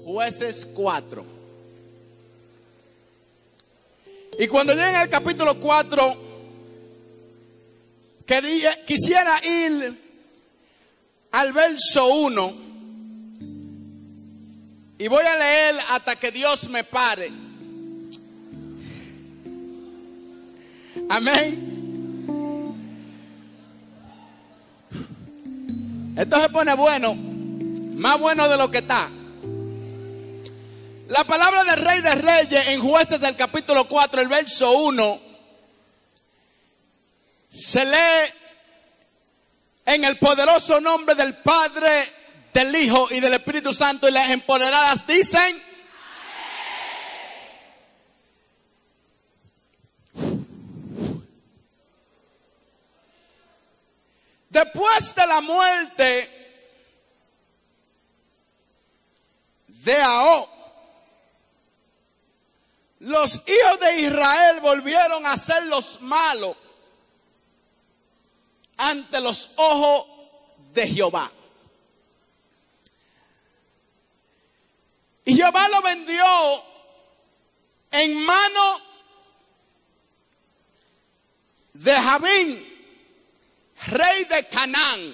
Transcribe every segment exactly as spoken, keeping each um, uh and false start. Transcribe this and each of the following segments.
Jueces cuatro. Y cuando lleguen al capítulo cuatro, quería, quisiera ir al verso uno. Y voy a leer hasta que Dios me pare. Amén. Esto se pone bueno, más bueno de lo que está. La palabra del Rey de Reyes en Jueces del capítulo cuatro, el verso uno, se lee en el poderoso nombre del Padre, del Hijo y del Espíritu Santo, y las empoderadas dicen: después de la muerte de Ahab, los hijos de Israel volvieron a hacer los malos ante los ojos de Jehová. Y Jehová lo vendió en mano de Jabín, rey de Canaán,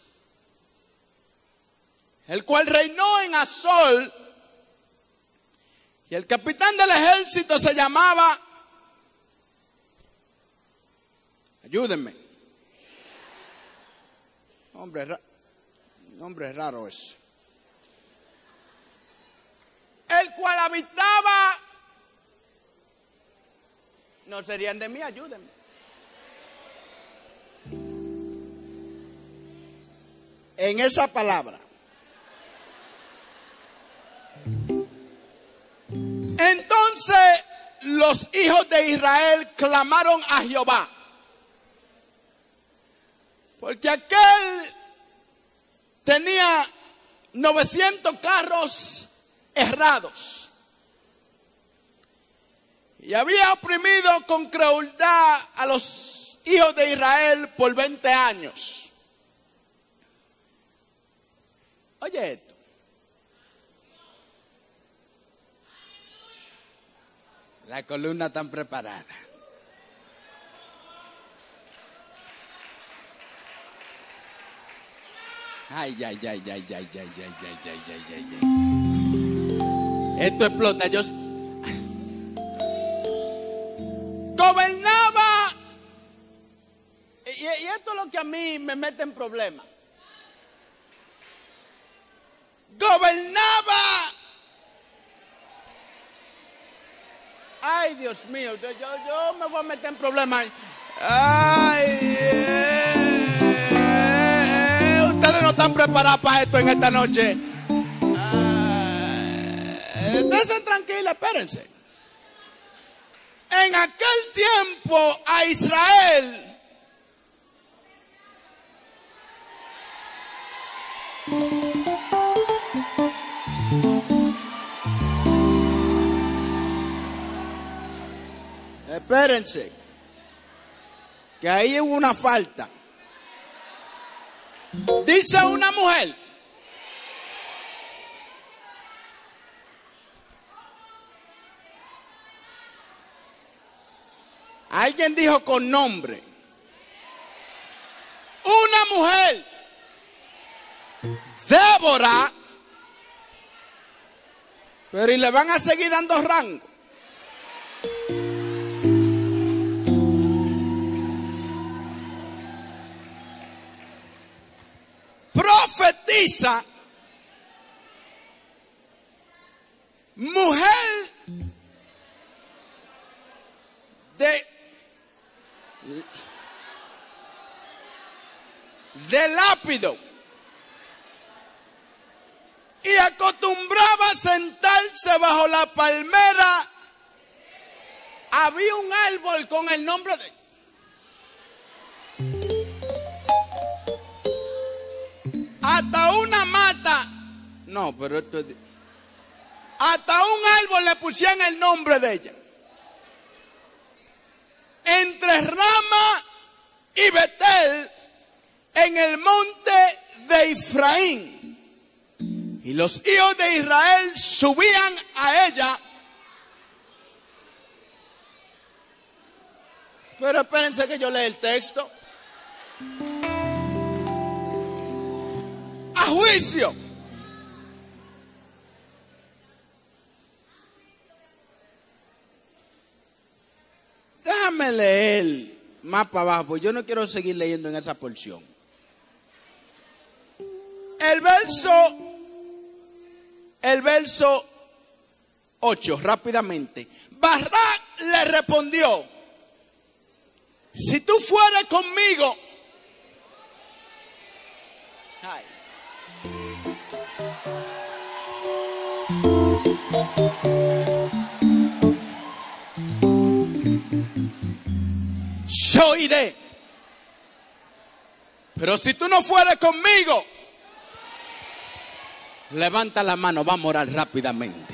el cual reinó en Azor, y el capitán del ejército se llamaba, ayúdenme, nombre, nombre raro es, el cual habitaba, no serían de mí, ayúdenme. En esa palabra. Entonces los hijos de Israel clamaron a Jehová, porque aquel tenía novecientos carros errados y había oprimido con crueldad a los hijos de Israel por veinte años. Oye esto. La columna tan preparada. Ay, ay, ay, ay, ay, ay, ay, ay, ay, ay, ay, ay. Esto explota. Yo gobernaba. Y, y esto es lo que a mí me mete en problemas. Gobernaba. Ay, Dios mío, yo, yo, yo me voy a meter en problemas. Ay, eh, eh, ustedes no están preparados para esto en esta noche. Ay, ustedes tranquilos, espérense. En aquel tiempo a Israel espérense, que ahí hubo una falta. Dice una mujer. Alguien dijo con nombre. Una mujer, Débora, pero y le van a seguir dando rango. Profetiza, mujer de, de lápido, y acostumbraba a sentarse bajo la palmera. Había un árbol con el nombre de hasta una mata. No, pero esto es... hasta un árbol le pusieron el nombre de ella. Entre Rama y Betel, en el monte de Efraín. Y los hijos de Israel subían a ella. Pero espérense que yo lea el texto. A juicio. Déjame leer más para abajo, porque yo no quiero seguir leyendo en esa porción. El verso, el verso ocho, rápidamente. Barak le respondió: si tú fueras conmigo. Ay. Yo iré. Pero si tú no fueras conmigo, levanta la mano, vamos a orar rápidamente.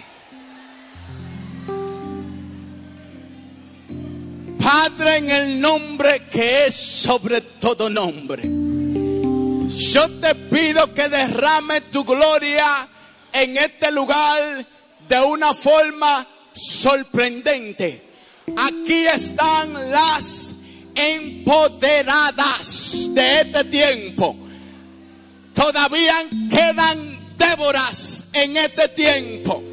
Padre, en el nombre que es sobre todo nombre, yo te pido que derrame tu gloria en este lugar de una forma sorprendente. Aquí están las empoderadas de este tiempo. Todavía quedan Déboras en este tiempo.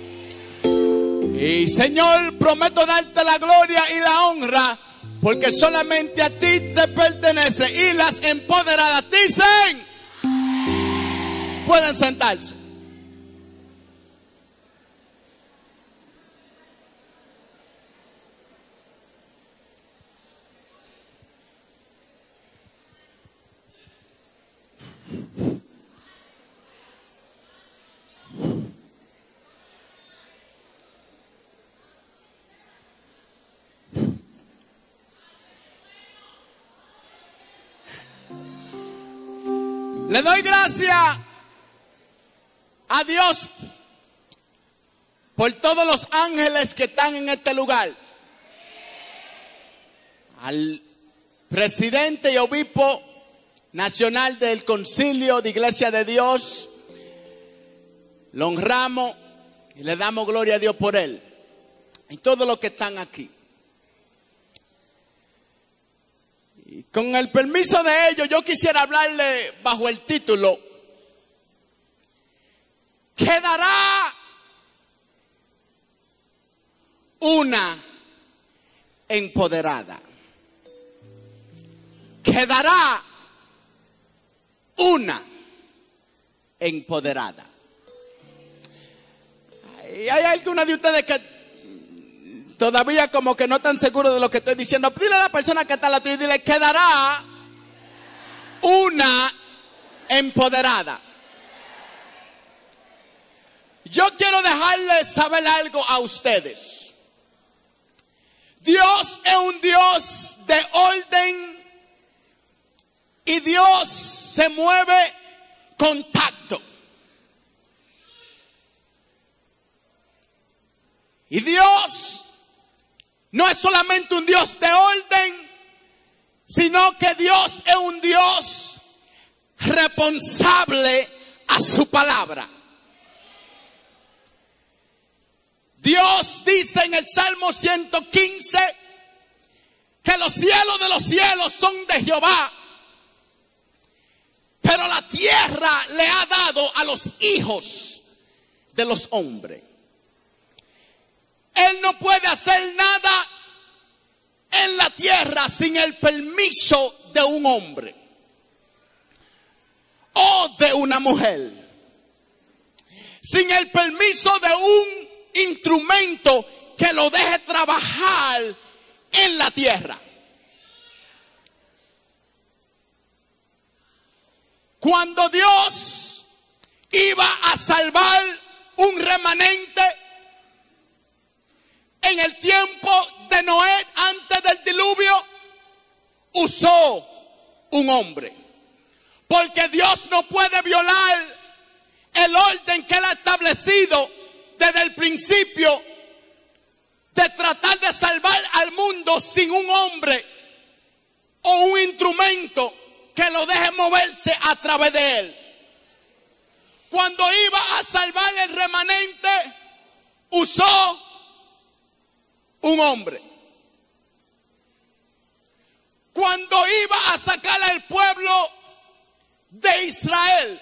Y Señor, prometo darte la gloria y la honra, porque solamente a ti te pertenece. Y las empoderadas dicen: pueden sentarse. Le doy gracias a Dios por todos los ángeles que están en este lugar. Al presidente y obispo nacional del Concilio de Iglesia de Dios, lo honramos y le damos gloria a Dios por él. Y todos los que están aquí. Con el permiso de ellos, yo quisiera hablarle bajo el título: quedará una empoderada. Quedará una empoderada. Y hay algunos de ustedes que todavía como que no están seguros de lo que estoy diciendo. Dile a la persona que está a la tuya y dile: quedará una empoderada. Yo quiero dejarles saber algo a ustedes. Dios es un Dios de orden y Dios se mueve con tacto. Y Dios no es solamente un Dios de orden, sino que Dios es un Dios responsable a su palabra. Dios dice en el Salmo ciento quince que los cielos de los cielos son de Jehová, pero la tierra le ha dado a los hijos de los hombres. Él no puede hacer nada en la tierra sin el permiso de un hombre o de una mujer. Sin el permiso de un instrumento que lo deje trabajar en la tierra. Cuando Dios iba a salvar un remanente en el tiempo de Noé, antes del diluvio, usó un hombre. Porque Dios no puede violar el orden que Él ha establecido desde el principio de tratar de salvar al mundo sin un hombre o un instrumento que lo deje moverse a través de Él. cuando iba a salvar el remanente, usó un hombre. Cuando iba a sacar al pueblo de Israel,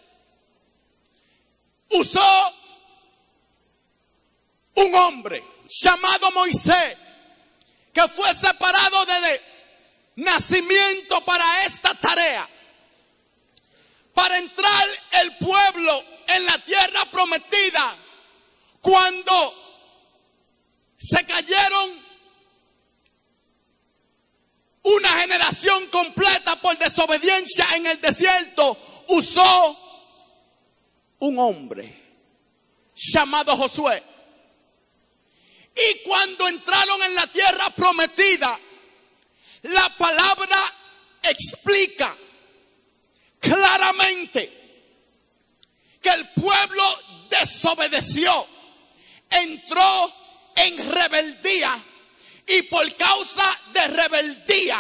usó un hombre llamado Moisés, que fue separado desde nacimiento para esta tarea, para entrar el pueblo en la tierra prometida. Cuando se cayeron una generación completa por desobediencia en el desierto, usó un hombre llamado Josué. Y cuando entraron en la tierra prometida, la palabra explica claramente que el pueblo desobedeció, entró en rebeldía, y por causa de rebeldía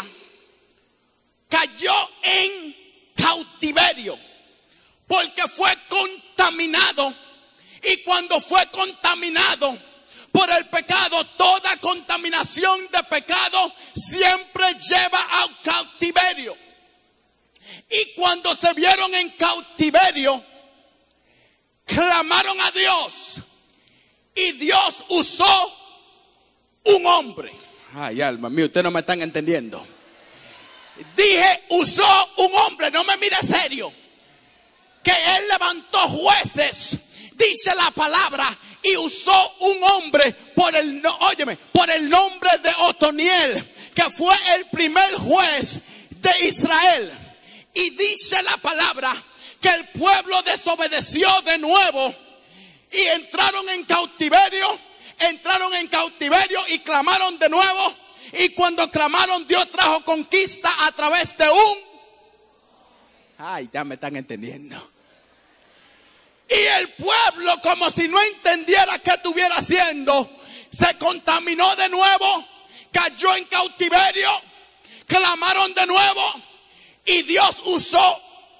cayó en cautiverio, porque fue contaminado. Y cuando fue contaminado por el pecado, toda contaminación de pecado siempre lleva a cautiverio. Y cuando se vieron en cautiverio, clamaron a Dios, y Dios usó un hombre. Ay, alma mía, ustedes no me están entendiendo. Dije, usó un hombre, no me mire serio. Que él levantó jueces, dice la palabra, y usó un hombre por el, óyeme, por el nombre de Otoniel, que fue el primer juez de Israel. Y dice la palabra que el pueblo desobedeció de nuevo y entraron en cautiverio. Entraron en cautiverio y clamaron de nuevo. Y cuando clamaron, Dios trajo conquista a través de un... Ay, ya me están entendiendo. Y el pueblo, como si no entendiera qué estuviera haciendo, se contaminó de nuevo, cayó en cautiverio, clamaron de nuevo, y Dios usó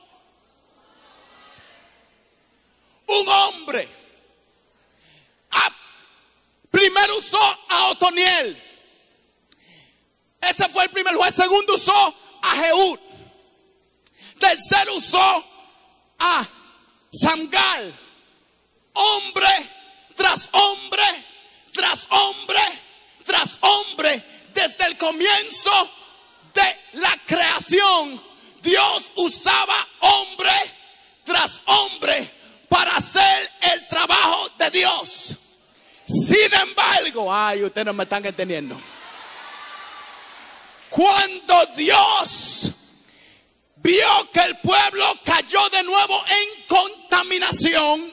un hombre. A Primero usó a Otoniel. Ese fue el primer juez. Segundo usó a Jehud. Tercero usó a Samgal. Hombre tras hombre, tras hombre, tras hombre. Desde el comienzo de la creación, Dios usaba hombre tras hombre para hacer el trabajo de Dios. Sin embargo, ay, ustedes no me están entendiendo. Cuando Dios vio que el pueblo cayó de nuevo en contaminación,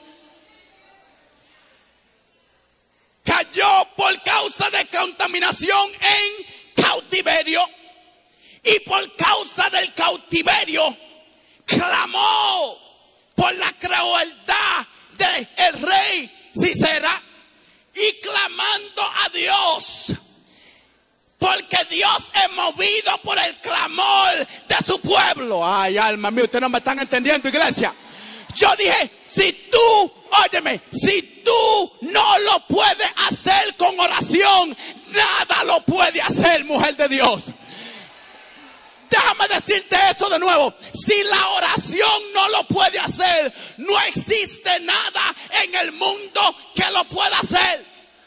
cayó por causa de contaminación en cautiverio, y por causa del cautiverio clamó por la crueldad del rey Sisera. Y clamando a Dios, porque Dios es movido por el clamor de su pueblo. Ay, alma mía, ustedes no me están entendiendo, iglesia. Yo dije, si tú, óyeme, si tú no lo puedes hacer con oración, nada lo puede hacer, mujer de Dios. Déjame decirte eso de nuevo. Si la oración no lo puede hacer, no existe nada en el mundo que lo pueda hacer.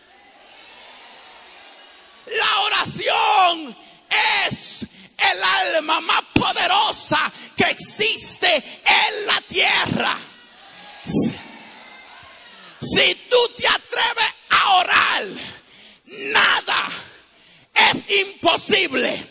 La oración es el alma más poderosa que existe en la tierra. Si tú te atreves a orar, nada es imposible.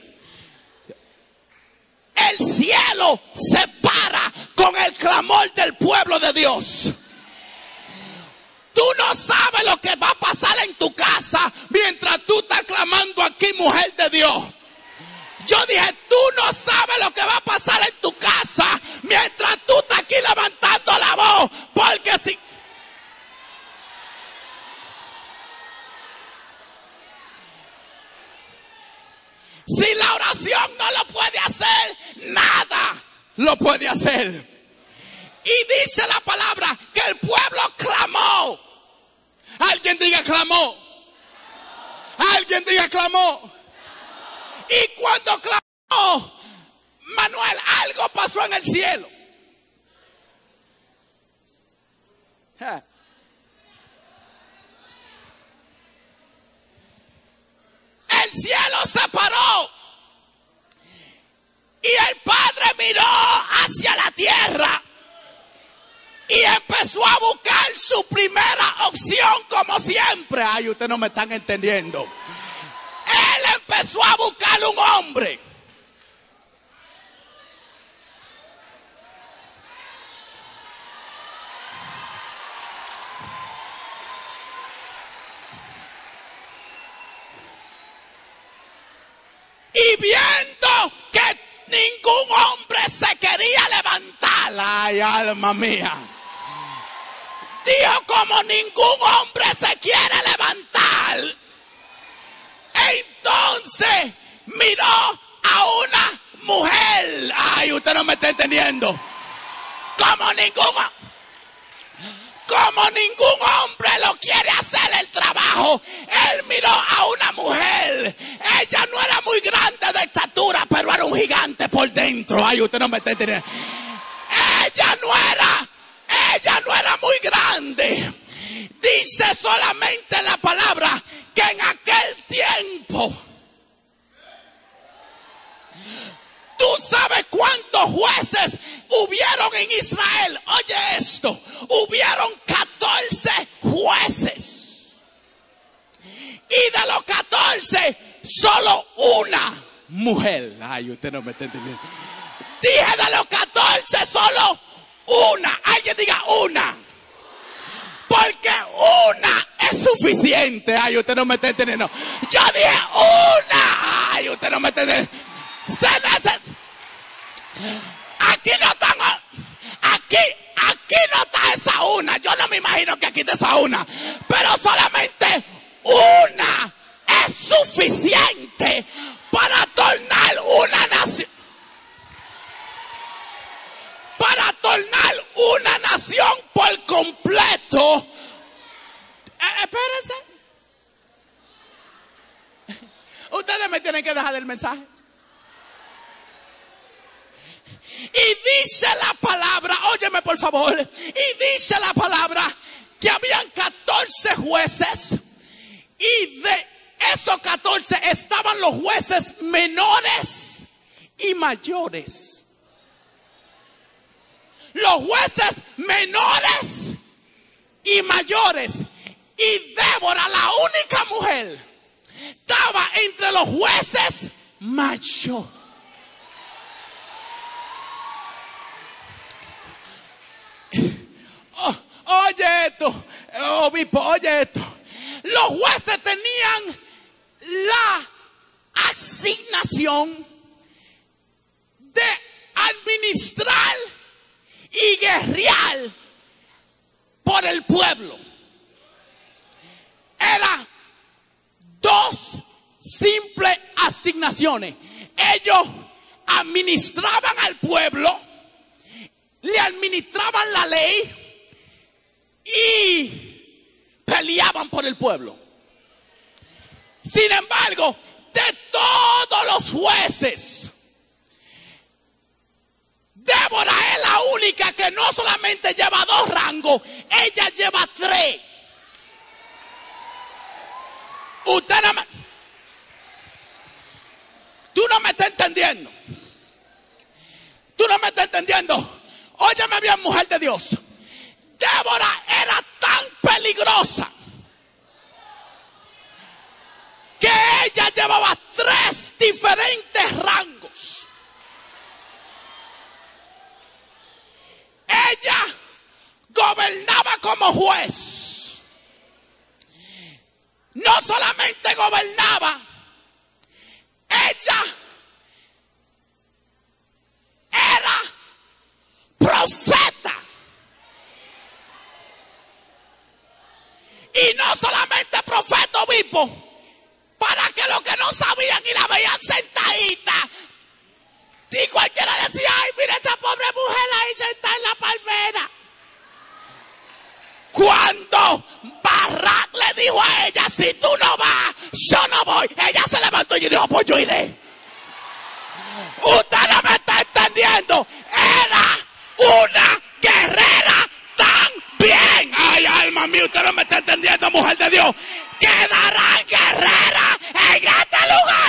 El cielo se para con el clamor del pueblo de Dios. Tú no sabes lo que va a pasar en tu casa mientras tú estás clamando aquí, mujer de Dios. Yo dije, tú no sabes lo que va a pasar en tu casa mientras tú estás aquí levantando la voz. Porque si... Si la oración no lo puede hacer, nada lo puede hacer. Y dice la palabra que el pueblo clamó. Alguien diga clamó. Alguien diga clamó. Y cuando clamó, Manuel, algo pasó en el cielo. El cielo se paró y el Padre miró hacia la tierra y empezó a buscar su primera opción, como siempre. Ay, ustedes no me están entendiendo. Él empezó a buscar un hombre. Y viendo que ningún hombre se quería levantar, ay, alma mía, dijo, como ningún hombre se quiere levantar, entonces miró a una mujer. Ay, usted no me está entendiendo. Como ningún Como ningún hombre lo quiere hacer el trabajo, él miró a una mujer. Ella no era muy grande de estatura, pero era un gigante por dentro. Ay, usted no me está entendiendo. Ella no era, ella no era muy grande. Dice solamente la palabra que en aquel tiempo, ¿tú sabes cuántos jueces hubieron en Israel? Oye esto, hubieron catorce jueces. Y de los catorce, solo una mujer. Ay, usted no me está entendiendo. Dije de los catorce, solo una. Alguien diga una. Porque una es suficiente. Ay, usted no me está entendiendo. Yo dije una. Ay, usted no me está entendiendo. Se necesita. Aquí no están. Aquí, aquí no está esa una. Yo no me imagino que aquí está esa una. Pero solamente una es suficiente para tornar una nación. Para tornar una nación por completo. Eh, espérense. Ustedes me tienen que dejar el mensaje. Y dice la palabra, óyeme por favor, y dice la palabra que habían catorce jueces, y de esos catorce estaban los jueces menores y mayores. Los jueces menores y mayores. Y Débora, la única mujer, estaba entre los jueces mayores. Oh, oye esto, obispo, oye esto. Los jueces tenían la asignación de administrar y guerrear por el pueblo. Eran dos simples asignaciones. Ellos administraban al pueblo, le administraban la ley y peleaban por el pueblo. Sin embargo, de todos los jueces, Débora es la única que no solamente lleva dos rangos, ella lleva tres. Usted no me, tú no me estás entendiendo. Tú no me estás entendiendo. Óyeme bien, mujer de Dios. Débora era tan peligrosa que ella llevaba tres diferentes rangos. Ella gobernaba como juez. No solamente gobernaba, ella era profeta. Y no solamente profeta, obispo, para que los que no sabían y la veían sentadita, y cualquiera decía, ay, mire esa pobre mujer ahí sentada en la palmera. Cuando Barak le dijo a ella, si tú no vas, yo no voy, ella se levantó y dijo, pues yo iré. Usted no me está entendiendo. Era una guerrera también. Ay, alma mía, usted no me está entendiendo, mujer de Dios. Quedarán guerreras en este lugar.